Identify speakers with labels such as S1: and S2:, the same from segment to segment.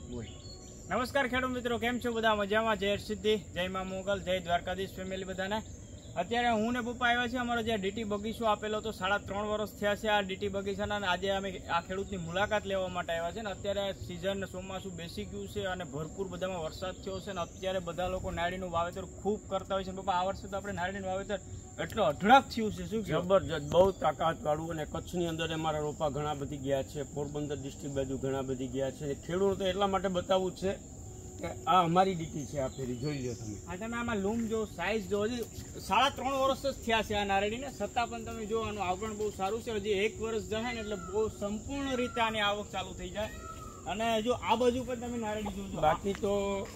S1: નમસ્કાર ખેડૂત મિત્રો, કેમ છો બધા? મજામાં? જય સિદ્ધિ, જય મા મોગલ, જય દ્વારકાધીશ ફેમિલી બધાને. અત્યારે હું ને પપ્પા આવ્યા છે અમારો જે ડીટી બગીચો આપેલો તો 3.5 વર્ષ થયા છે આ ડીટી બગીચાના. આજે અમે આ ખેડૂતની મુલાકાત લેવા માટે આવ્યા છે ને અત્યારે સિઝન ચોમાસું બેસી ગયું છે અને ભરપૂર બધામાં વરસાદ થયો છે ને અત્યારે બધા લોકો નાળીનું વાવેતર ખૂબ કરતા હોય છે. પપ્પા, આ વર્ષે તો આપણે નાળીનું વાવેતર એટલો અઢળક થયું છે, શું
S2: જબરજસ્ત, બહુ તાકાત વાળું. અને કચ્છની અંદર અમારા રોપા ઘણા બધી ગયા છે, પોરબંદર ડિસ્ટ્રિક્ટ બાજુ ઘણા બધી ગયા છે. ખેડૂતો એટલા માટે બતાવવું છે કે આ અમારી ડીટી છે, આ ફેરી જોઈ લો તમે.
S1: આ તમે આમાં લૂમ જો, સાઈઝ જો, હજી 3.5 વર્ષ જ થયા છે આ નારળીને, છતાં પણ તમે જો આનું આવરણ બહુ સારું છે. હજી 1 વર્ષ જાય ને એટલે બહુ સંપૂર્ણ રીતે આની આવક ચાલુ થઈ જાય. અને જો આ બાજુ પણ તમે નારળી જોજો,
S2: બાકી તો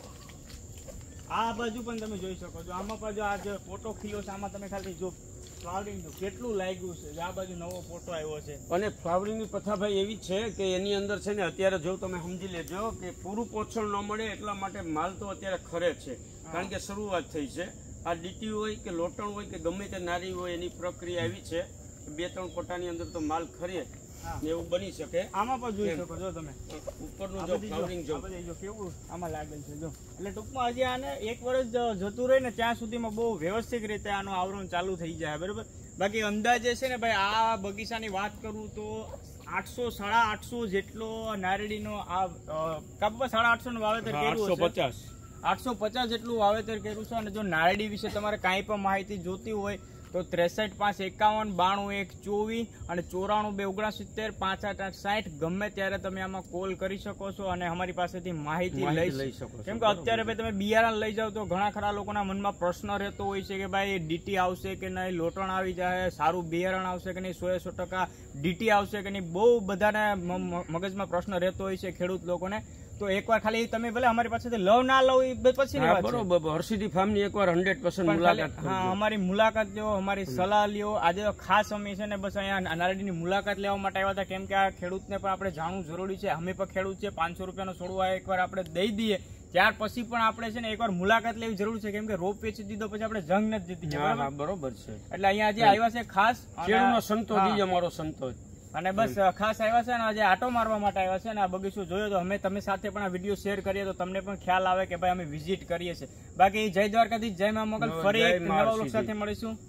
S1: આ બાજુ પણ તમે જોઈ શકો છો. આમાં પણ જો આ જે ફોટો ખીલ્યો છે આમાં તમે ખાલી જો ફ્લાવરિંગ કેટલું લાગ્યું છે. આ બાજુ નવો ફોટો આવ્યો છે
S2: અને ફ્લાવરિંગની પ્રથાભાઈ એવી છે કે એની અંદર છે ને અત્યારે જો તમે સમજી લેજો કે પૂરું પોષણ ન મળે એટલા માટે માલ તો અત્યારે ખરે છે, કારણ કે શરૂઆત થઈ છે. આ ડીટી હોય કે લોટણ હોય કે ગમે તે નારી હોય એની પ્રક્રિયા એવી છે 2-3 કોટાની અંદર તો માલ ખરે એવું બની શકે.
S1: આમાં પણ જોઈ શકો છો તમે
S2: ઉપરનું જો ફ્લાવરિંગ જો
S1: કેવું આમાં લાગેલ છે. જો એટલે ટૂંકમાં હજી આને 1 વર્ષ જતું રહે ને ત્યાં સુધીમાં બહુ વ્યવસ્થિત રીતે આનું આવરણ ચાલુ થઈ જાય, બરોબર. બાકી અંદાજે છે ને ભાઈ, આ બગીચાની વાત કરું તો 800-850 જેટલો નારળીનો આ 850 નું વાવેતર કર્યું છે. 850 જેટલું વાવેતર કર્યું છે. અને જો નારળી વિશે તમારે કાંઈ પણ માહિતી જોતી હોય તો 63 5 51 92 1 24 અને 94 2 69 5 8 8 60 ગમે ત્યારે તમે આમાં કોલ કરી શકો છો અને અમારી પાસેથી માહિતી લઈ શકો. કેમ કે અત્યારે ભાઈ તમે બિયારણ લઈ જાવ તો ઘણા ખરા લોકોના મનમાં પ્રશ્ન રહેતો હોય છે કે ભાઈ ડીટી આવશે કે નહીં, લોટણ આવી જાય, સારું બિયારણ આવશે કે નહીં, 100% ડીટી આવશે કે નહીં, બહુ બધાને મગજમાં પ્રશ્ન રહેતો હોય છે ખેડૂત લોકોને. તો એકવાર ખાલી તમે ભલે અમારી પાસેથી લવ ના લવ એ પછી
S2: બરોબર, હર્ષિદી ફાર્મની એકવાર 100% મુલાકાત.
S1: હા, અમારી મુલાકાત લ્યો, અમારી સલાહ લ્યો. આજે તો ખાસ અમે છે ને બસ અહીંયા નારળીની મુલાકાત લેવા માટે આવ્યા હતા, કેમ કે આ ખેડૂતને પણ આપણે જાણવું જરૂરી છે. અમે પણ ખેડૂત છે, 500 રૂપિયાનો છોડવા એકવાર આપણે દઈ દઈએ ત્યાર પછી પણ આપણે છે ને એકવાર મુલાકાત લેવી જરૂર છે, કેમ કે રોપ વેચી દીધો પછી આપણે જંગ નથી જીતી.
S2: બરોબર છે.
S1: એટલે અહીંયા આજે આવ્યા છે ખાસ
S2: ખેડૂતનો સંતોષ, અમારો સંતોષ.
S1: અને બસ ખાસ આવ્યા છે ને આજે આટો મારવા માટે આવ્યા છે ને આ બગીચો જોયો તો તમે સાથે પણ આ વિડીયો શેર કરીએ તો તમને પણ ખ્યાલ આવે કે ભાઈ અમે વિઝિટ કરીએ છીએ. બાકી જય દ્વારકાધીશ, જય મા મોગલ. ફરી એક નવા વ્લોગ સાથે મળીશું.